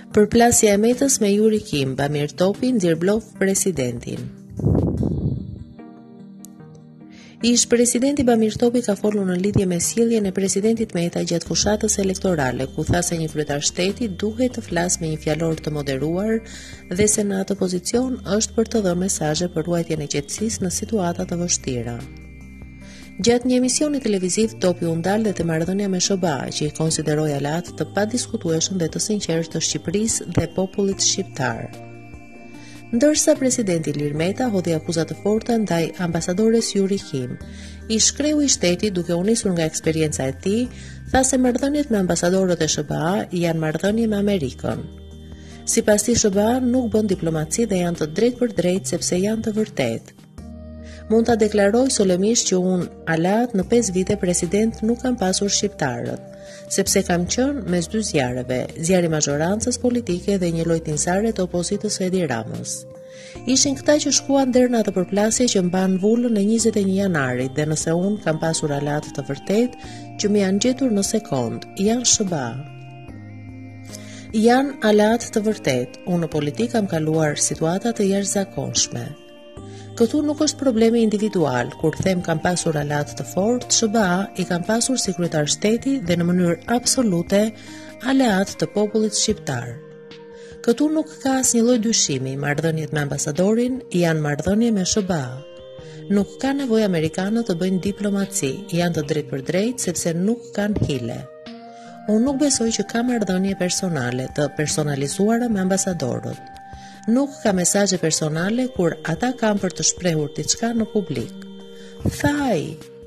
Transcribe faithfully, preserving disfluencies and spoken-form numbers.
Përplasja e Metës me Yuri Kim, Bamir Topi nxjerrblov presidentin. Ish presidenti Bamir Topi ka folur në lidhje me sjelljen e presidentit Meta gjatë fushatës elektorale, ku tha se një kryetar shteti duhet të flasë me një fjalor të moderuar dhe se në atë pozicion është për të dhënë mesazhe për ruajtjen e qetësisë në situata të vështira. Gjatë një emisioni televiziv, Topi u ndal dhe te marrëdhënia me S B A, që i konsideroi aleat të padiskutueshëm dhe të sinqertë të Shqipërisë dhe popullit shqiptar. Ndërsa presidenti Ilir Meta hodhi akuza të forta ndaj ambasadores Yuri Kim. Ish kreu i shtetit, duke u nisur nga eksperienca e tij, tha se marrëdhëniet me ambasadorët e S B A janë marrëdhënie me Amerikën. Sipas tij, S B A nuk bën diplomaci dhe janë të drejtë për drejtë sepse janë të vërtetë. Mund ta deklaroj solemisht që unë, aleat, në pesë vite president nuk kam pasur shqiptarët, sepse kam qenë mes dy zjarreve, zjarri i mazhorancës politike dhe një lojtinësare të opozitës së Edi Ramës. Ishin këta që shkuan deri në atë përplasje që mban vullën e njëzet e një janarit, dhe nëse unë kam pasur aleat të vërtet që më janë gjetur në sekond, janë S B A. Janë aleat të vërtet, unë në politikë kam kaluar situata të jashtëzakonshme. Këtu nuk është problemi individual, kur them kam pasur aleat të fortë, S B A i kam pasur si kryetar shteti dhe në mënyrë absolute aleat të popullit shqiptar. Këtu nuk ka asnjë lloj dyshimi, marrëdhëniet me ambasadorin janë marrëdhënie me S B A. Nuk ka nevojë amerikanët të bëjnë diplomaci, janë të drejtë për drejtë sepse nuk kanë hile. Unë nuk besoj që ka marrëdhënie personale të personalizuara me ambasadorët. Nuk ka mesazhe personale kur ata kanë për të shprehur diçka në publik. Tha ai.